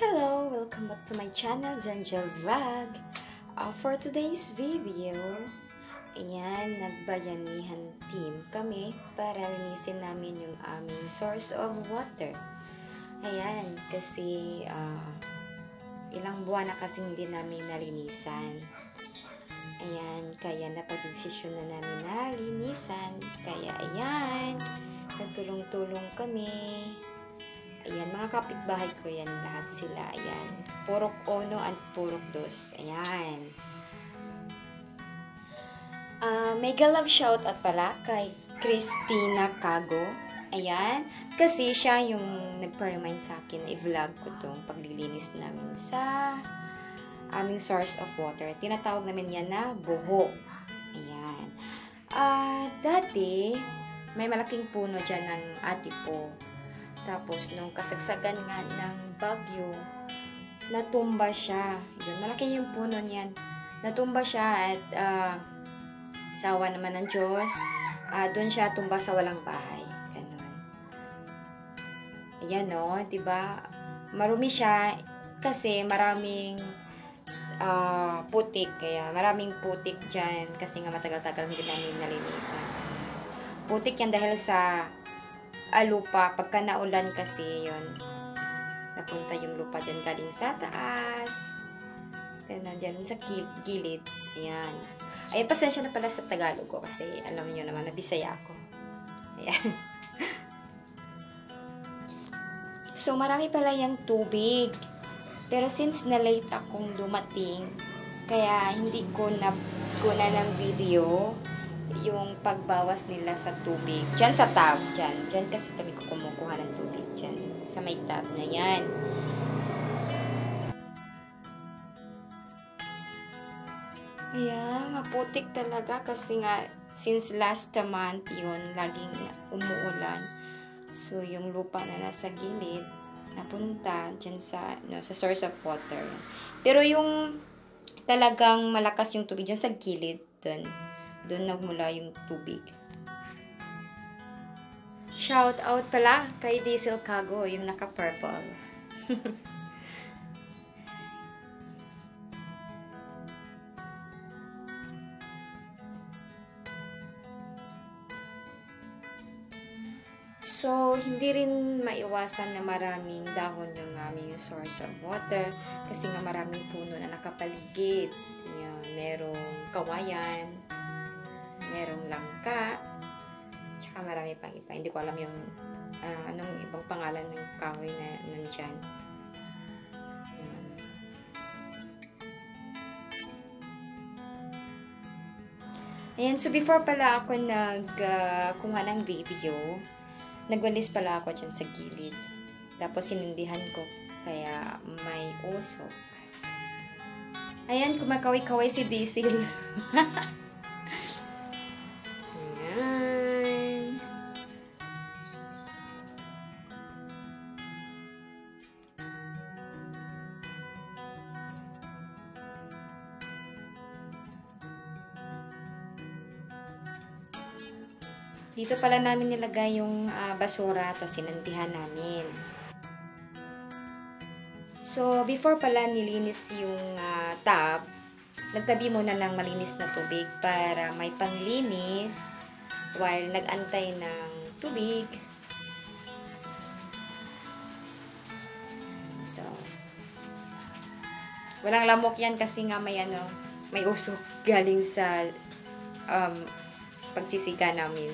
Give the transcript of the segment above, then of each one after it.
Hello! Welcome back to my channel, Angel Vlog. For today's video, ayan, nagbayanihan team kami para linisin namin yung aming source of water. Ayan, kasi ilang buwan na kasi hindi namin nalinisan. Ayan, kaya napag-desisyon na namin na linisan. Kaya ayan, nagtulong-tulong kami. Ayan, mga kapitbahay ko yan, lahat sila. Ayan, Purok 1 at Purok 2. Ayan. Mega love shoutout pala kay Christina Cago. Ayan, kasi siya yung nagpa-remind sa akin na i-vlog ko tong paglilinis namin sa aming source of water. Tinatawag namin yan na buho. Ayan. Dati, may malaking puno dyan ng ate po. Tapos, nung kasagsagan nga ng bagyo, natumba siya. Yun, malaki yung puno niyan. Natumba siya at sawa naman ng Diyos. Doon siya tumba sa walang bahay. Ganun. Ayan o, diba? Marumi siya kasi maraming putik. Kaya maraming putik dyan kasi nga matagal-tagal hindi namin nalinisan. Putik yan dahil sa lupa, pagka naulan kasi yun, napunta yung lupa dyan galing sa taas, dyan sa gilid. Ayan. Ay, pasensya na pala sa Tagalog ko kasi alam niyo naman na Bisaya ako. Ayan. So, marami pala yung tubig. Pero since na-late akong dumating, kaya hindi ko na ng video yung pagbawas nila sa tubig. Diyan sa tub. Diyan kasi kami kumukuha ng tubig. Diyan. Sa may tub na yan. Ayan. Maputik talaga kasi nga since last month yun, laging umuulan. So, yung lupa na nasa gilid napunta diyan sa source of water. Pero yung talagang malakas yung tubig diyan sa gilid, doon nagmula yung tubig. Shout out pala kay Diesel Cago, yung naka-purple. So, hindi rin maiwasan na maraming dahon yung aming source of water kasi nga maraming puno na nakapaligid. Yan, merong kawayan, merong langka, tsaka marami pang iba. Hindi ko alam yung anong ibang pangalan ng kahoy na nandyan. Ayan, so before pala ako nagkuha ng video, nagwalis pala ako dyan sa gilid. Tapos sinindihan ko, kaya may usok. Ayan, kumakaway-kaway si Diesel. Ayan. Dito pala namin nilagay yung basura, tapos sinandihan namin. So, before pala nilinis yung tub, nagtabi muna ng malinis na tubig para may panglinis while nag-antay ng tubig. So, walang lamok yan kasi nga may usok galing sa pagsisiga namin.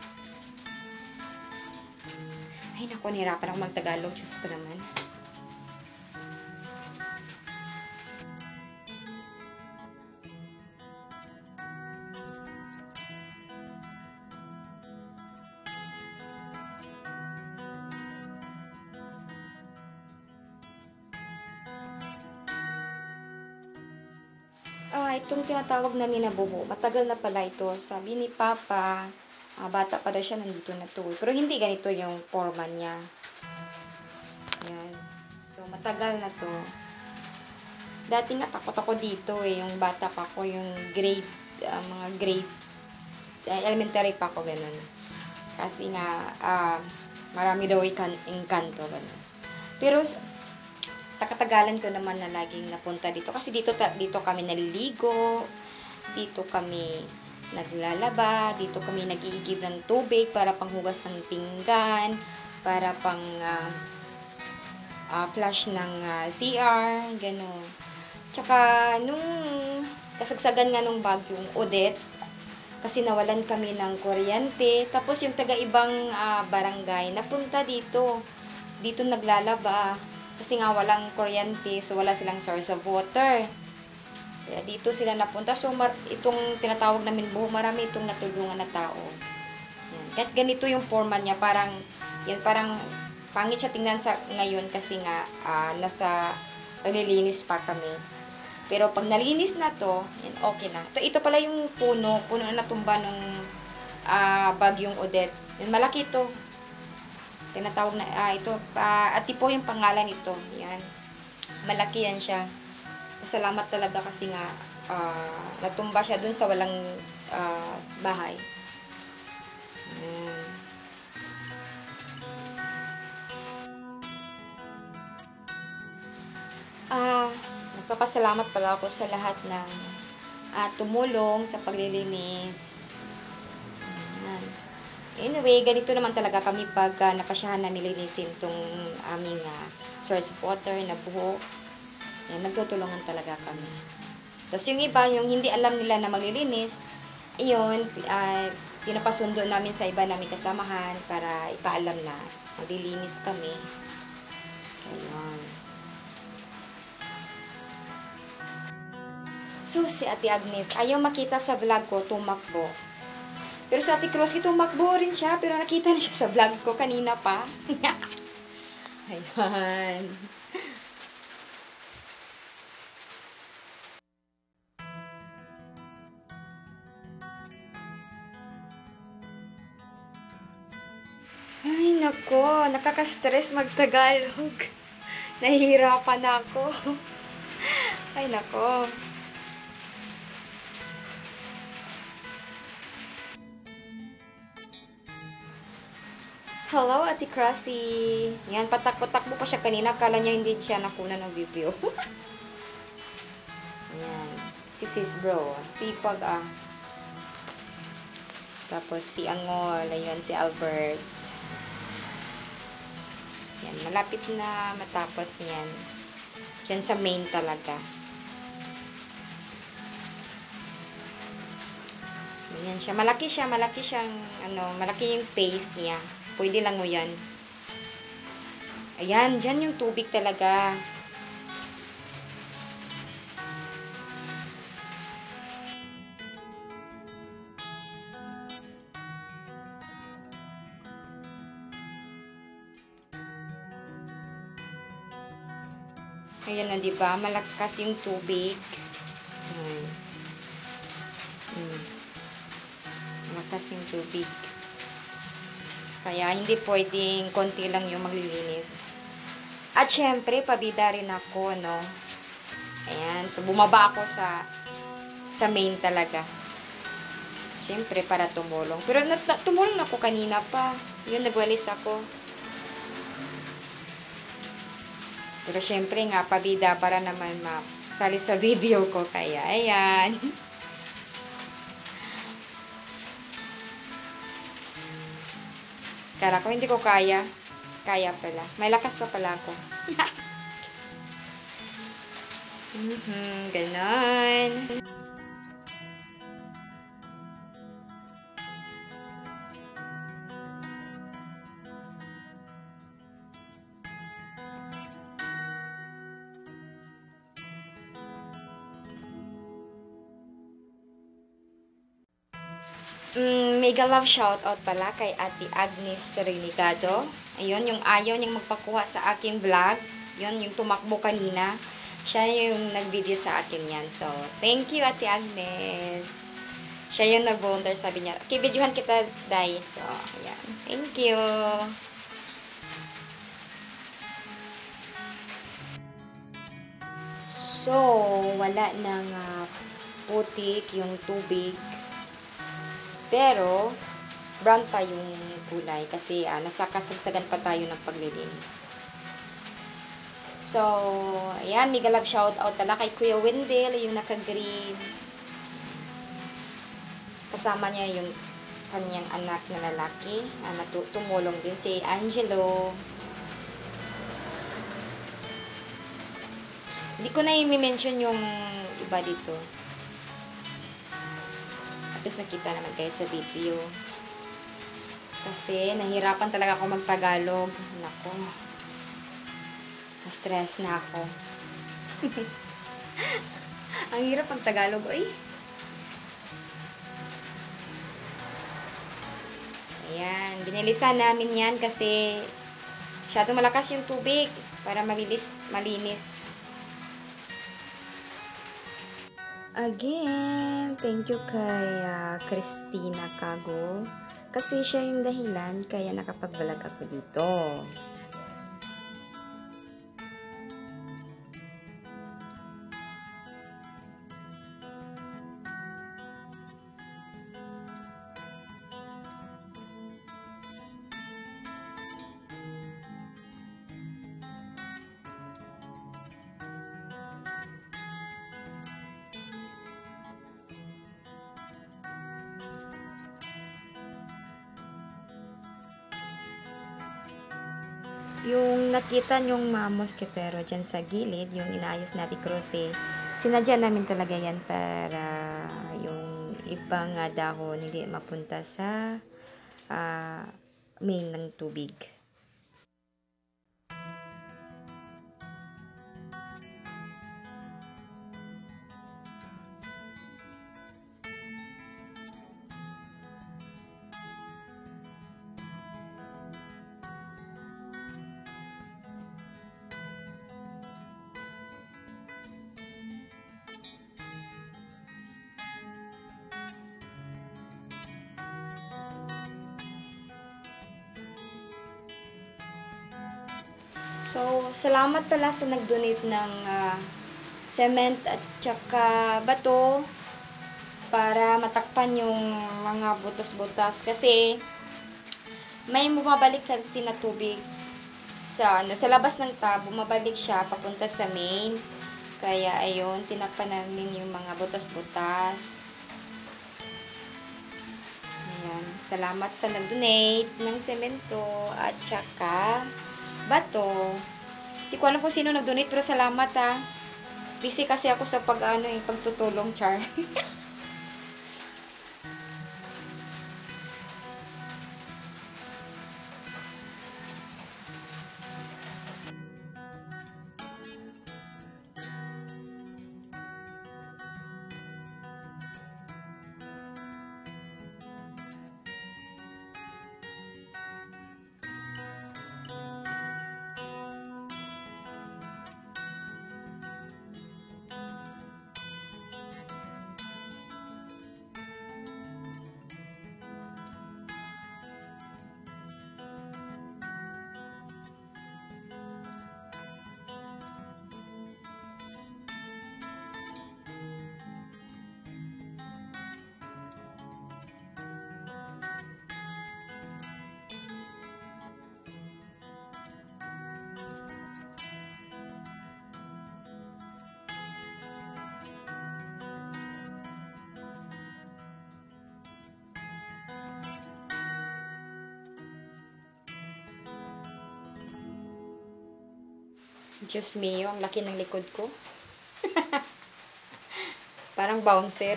Ay, naku, nahirapan ako mag-Tagalog. Diyos ko naman. Itong tinatawag namin na buho, matagal na pala ito. Sabi ni Papa, bata pa daw siya, nandito na to. Pero hindi ganito yung forma niya. Yan. So, matagal na to. Dati nga, takot ako dito yung bata pa ko, yung grade, mga grade, elementary pa ko, ganun. Kasi nga, marami daw inkanto, ganun. Pero, Sa katagalan ko naman na laging napunta dito. Kasi dito kami naliligo, dito kami naglalaba, dito kami nag-iigib ng tubig para panghugas ng pinggan, para pang flush ng CR, gano'n. Tsaka, nung kasagsagan nga nung bagyong Odette, kasi nawalan kami ng kuryente. Tapos yung taga-ibang barangay napunta dito. Dito naglalaba. Kasi nga walang kuryente, so wala silang source of water. Kaya dito sila napunta. So itong tinatawag namin buho, marami itong natulungan na tao. Yan. Kahit ganito yung forma niya, parang pangit siya tingnan sa ngayon kasi nga nasa paglilinis pa kami. Pero pag nalinis na to, yan, okay na. Ito pala yung puno na natumba nung bagyong Odette. Yan, malaki ito. Tinatawag na, Atipo yung pangalan ito. Yan. Malaki yan siya. Salamat talaga kasi nga, natumba siya dun sa walang bahay. Nagpapasalamat pala ako sa lahat ng tumulong sa paglilinis. Ayan. Anyway, ganito naman talaga kami pag napasyahan na nilinisin itong aming source of water na buho. Ayan, nagtutulungan talaga kami. Tapos yung iba, yung hindi alam nila na maglilinis, ayun, pinapasundo namin sa iba namin kasamahan para ipaalam na maglilinis kami. Ayun. So, si Ate Agnes, ayaw makita sa vlog ko, tumakbo. Pero sa Ate Cruz, tumakbo rin siya, pero nakita na siya sa vlog ko kanina pa. Ayan. Ay, nako, nakaka-stress magtagalog. Nahihirapan ako. Ay, nako. Hello, Ate Crossy. Yan, patakbo-takbo pa siya kanina. Akala niya hindi siya nakuna ng video. Yan. Si Sis Bro. Sipag Tapos si Angol. Ayun, si Albert. Yan, malapit na matapos niyan. Diyan sa main talaga. Yan siya. Malaki siyang, malaki yung space niya. Pwede lang mo yan. Ayan, dyan yung tubig talaga. Ayan na, diba? Malakas yung tubig. Malakas yung tubig. Kaya, hindi pwedeng konti lang yung maglilinis. At, syempre, pabida rin ako, no? Ayan. So, bumaba ako sa main talaga. Syempre, para tumulong. Pero, tumulong ako kanina pa. Yun, nagwalis ako. Pero, syempre nga, pabida para naman masali sa video ko. Kaya, ayan. Kala ko, hindi ko kaya. Kaya pala. May lakas pa pala ako. Ganon. Mega love shoutout pala kay Ate Agnes Renegado. Ayun, yung ayaw niyang magpakuha sa aking vlog. Yun, yung tumakbo kanina. Siya yung nag-video sa akin yan. So, thank you, Ate Agnes. Siya yung nag-volunteer, sabi niya. Okay, videohan kita, Day. So, ayan. Thank you. So, wala nang putik yung tubig. Pero, brown pa yung kulay kasi nasa kasagsagan pa tayo ng paglilinis. So, ayan, mega love shout out pala kay Kuya Wendell, yung naka-green. Kasama niya yung kanyang anak na lalaki. Tumulong din si Angelo. Hindi ko na i-mention yung iba dito. At least nakita naman kayo sa video. Kasi nahirapan talaga ako mag-Tagalog. Nako. Na-stress na ako. Ang hirap mag-Tagalog. Uy. Ayan. Binilisan namin yan kasi masyadong malakas yung tubig para malinis. Again, thank you kay Christina Cago. Kasi siya yung dahilan kaya nakapag-vlog ako dito. Yung nakita nyong mga moskitero dyan sa gilid, yung inaayos natin kruse, sinadya namin talaga yan para yung ibang dahon hindi mapunta sa main ng tubig. So, salamat pala sa nag-donate ng cement at tsaka bato para matakpan yung mga butas-butas. Kasi, may bumabalik kasi na tubig sa labas ng tub, bumabalik siya papunta sa main. Kaya, ayun, tinakpan namin yung mga butas-butas. Ayan, salamat sa nag-donate ng semento at tsaka bato. Hindi ko alam kung sino nag-donate pero salamat ha. Busy kasi ako sa pagtutulong, char. Diyos mio, ang laki ng likod ko. Parang bouncer.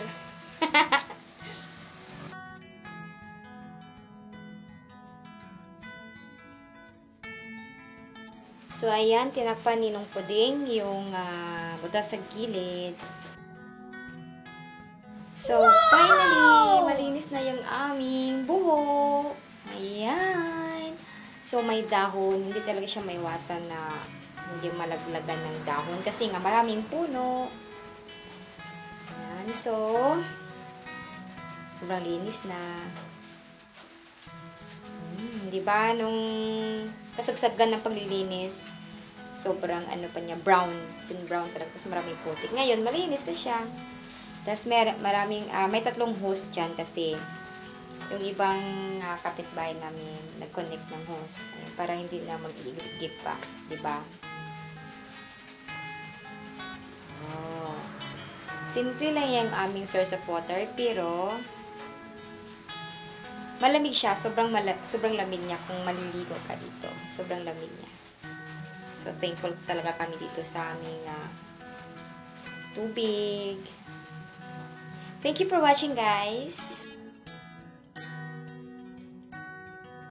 So, ayan, tinakpan ni Ninong Puding yung butas sa gilid. So, finally, malinis na yung aming buho. Ayan. So, may dahon. Hindi talaga siya maiwasan na hindi malaglagan ng dahon kasi nga maraming puno. Ayan. So, sobrang linis na. Diba? Nung kasagsagan ng paglilinis, sobrang pa niya, brown. Sin brown talaga kasi maraming putik. Ngayon, malinis na siya. Tapos may 3 hose dyan kasi yung ibang kapitbahay namin nag-connect ng hose para hindi na mag-iigip pa, 'di ba? Simple lang yung aming source of water, pero malamig siya. Sobrang lamig niya kung maliligo ka dito. Sobrang lamig niya. So, thankful talaga kami dito sa aming tubig. Thank you for watching, guys!